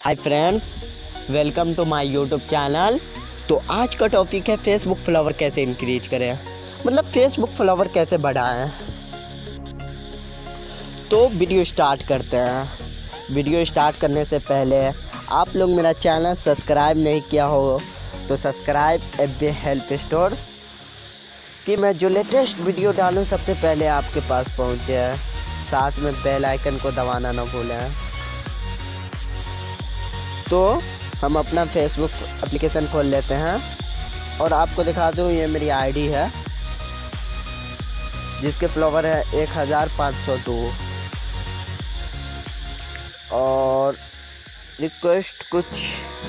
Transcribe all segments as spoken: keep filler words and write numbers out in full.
Hi friends, welcome to my YouTube channel. तो आज का टॉपिक है फेसबुक फॉलोवर कैसे इंक्रीज करें, मतलब फेसबुक फॉलोवर कैसे बढ़ाएं। तो वीडियो स्टार्ट करते हैं। वीडियो स्टार्ट करने से पहले आप लोग मेरा चैनल सब्सक्राइब नहीं किया हो तो subscribe F B help store, कि मैं जो लेटेस्ट वीडियो डालूं सबसे पहले आपके पास पहुंचे। साथ में बेल आइकन को दबाना ना भूलें। तो हम अपना फेसबुक एप्लीकेशन खोल लेते हैं और आपको दिखा दूँ, ये मेरी आईडी है जिसके फॉलोवर है एक हज़ार पाँच सौ दो और रिक्वेस्ट कुछ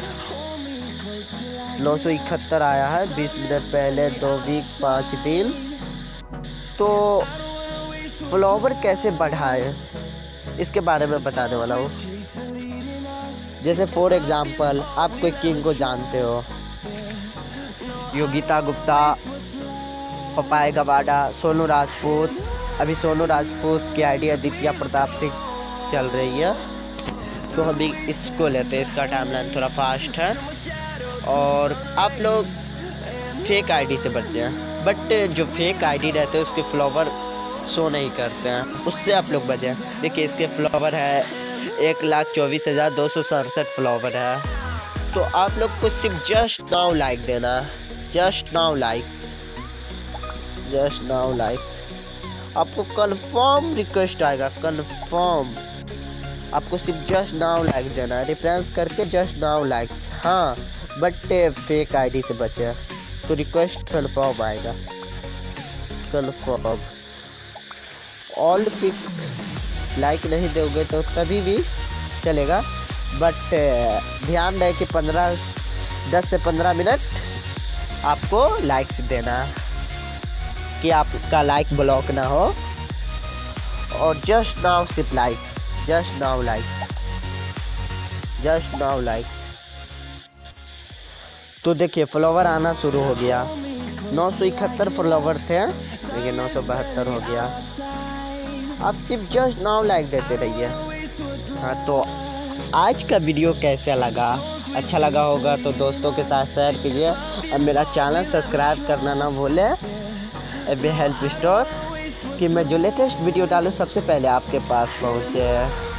नौ सौ इकहत्तर आया है बीस मिनट पहले, दो वीक पाँच दिन। तो फॉलोवर कैसे बढ़ाए इसके बारे में बताने वाला हूँ। जैसे फॉर एग्जांपल आप कोई किंग को जानते हो, योगिता गुप्ता, पपाय गवाडा, सोनू राजपूत। अभी सोनू राजपूत की आईडी आदित्य प्रताप से चल रही है, तो हम भी इसको लेते हैं। इसका टाइमलाइन थोड़ा फास्ट है और आप लोग फेक आईडी से बच जाएं। बट जो फेक आईडी रहते हैं उसके फ्लॉवर शो नहीं करते हैं, उससे आप लोग बचें। देखिए इसके फ्लॉवर है एक लाख चौबीस हज़ार दो सौ सड़सठ फ्लॉवर है। तो आप लोग को सिर्फ जस्ट नाउ लाइक देना, just now likes, just now likes. आपको कंफर्म रिक्वेस्ट आएगा, कंफर्म। आपको सिर्फ जस्ट नाउ लाइक देना है, रेफरेंस करके जस्ट नाउ लाइक्स। हाँ, बट फेक आईडी से बचे तो रिक्वेस्ट कंफर्म आएगा, कंफर्म। ऑल पिक लाइक नहीं दोगे तो तभी भी चलेगा, बट ध्यान रहे कि पंद्रह दस से पंद्रह मिनट आपको लाइक्स देना, कि आपका लाइक ब्लॉक ना हो। और जस्ट नाउ सिर्फ like, just now like, just now like. तो देखिए फॉलोवर आना शुरू हो गया। नौ सौ इकहत्तर फॉलोवर थे, लेकिन नौ सौ बहत्तर हो गया। आप सिर्फ जस्ट नाउ लाइक देते रहिए। हाँ, तो आज का वीडियो कैसा लगा? अच्छा लगा होगा तो दोस्तों के साथ शेयर कीजिए और मेरा चैनल सब्सक्राइब करना ना भूलें, एफ बी हेल्प स्टोर, कि मैं जो लेटेस्ट वीडियो डालूँ सबसे पहले आपके पास पहुँचे।